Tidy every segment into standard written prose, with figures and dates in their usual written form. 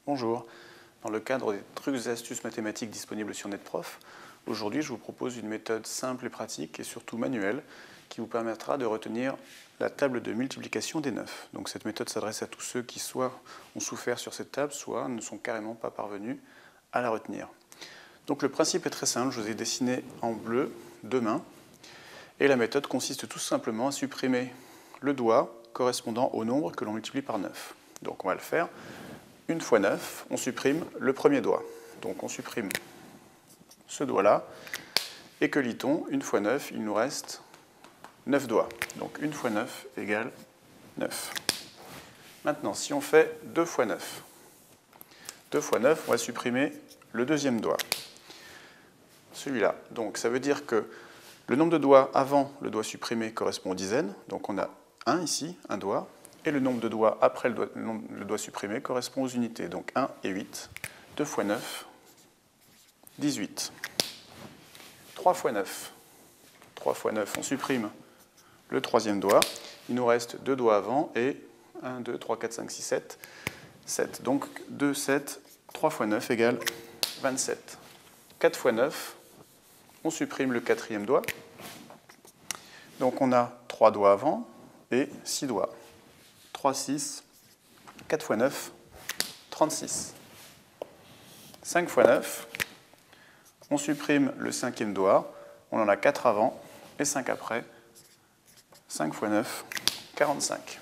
Bonjour, dans le cadre des trucs et astuces mathématiques disponibles sur NetProf, aujourd'hui je vous propose une méthode simple et pratique et surtout manuelle qui vous permettra de retenir la table de multiplication des 9. Donc cette méthode s'adresse à tous ceux qui soit ont souffert sur cette table, soit ne sont carrément pas parvenus à la retenir. Donc le principe est très simple, je vous ai dessiné en bleu deux mains et la méthode consiste tout simplement à supprimer le doigt correspondant au nombre que l'on multiplie par 9. Donc on va le faire. 1 fois 9, on supprime le premier doigt. Donc on supprime ce doigt-là. Et que lit-on? 1 fois 9, il nous reste 9 doigts. Donc 1 fois 9 égale 9. Maintenant, si on fait 2 fois 9, 2 fois 9, on va supprimer le deuxième doigt. Celui-là. Donc ça veut dire que le nombre de doigts avant le doigt supprimé correspond aux dizaines. Donc on a 1 ici, un doigt. Et le nombre de doigts après le doigt supprimé correspond aux unités. Donc 1 et 8. 2 fois 9, 18. 3 fois 9. 3 fois 9, on supprime le troisième doigt. Il nous reste 2 doigts avant et 1, 2, 3, 4, 5, 6, 7. 7. Donc 2, 7, 3 fois 9 égale 27. 4 fois 9, on supprime le quatrième doigt. Donc on a 3 doigts avant et 6 doigts. 3, 6, 4 fois 9, 36. 5 fois 9, on supprime le cinquième doigt, on en a 4 avant et 5 après. 5 fois 9, 45.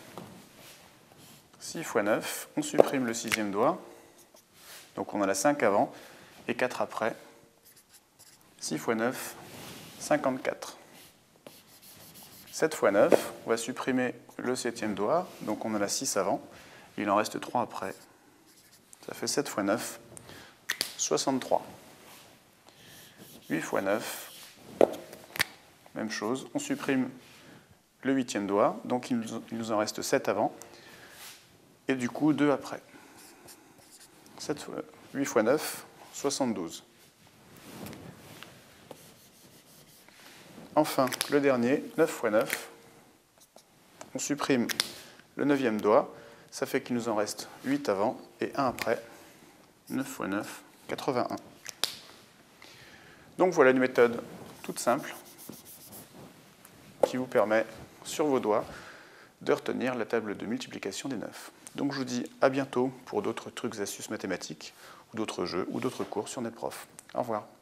6 fois 9, on supprime le sixième doigt, donc on en a 5 avant et 4 après. 6 fois 9, 54. 7 fois 9, on va supprimer le septième doigt, donc on en a 6 avant, il en reste 3 après. Ça fait 7 fois 9, 63. 8 fois 9, même chose, on supprime le huitième doigt, donc il nous en reste 7 avant, et du coup 2 après. 8 fois 9, 72. Enfin, le dernier, 9 fois 9, on supprime le neuvième doigt, ça fait qu'il nous en reste 8 avant et 1 après. 9 fois 9, 81. Donc voilà une méthode toute simple qui vous permet, sur vos doigts, de retenir la table de multiplication des 9. Donc je vous dis à bientôt pour d'autres trucs et astuces mathématiques, ou d'autres jeux, ou d'autres cours sur NetProf. Au revoir.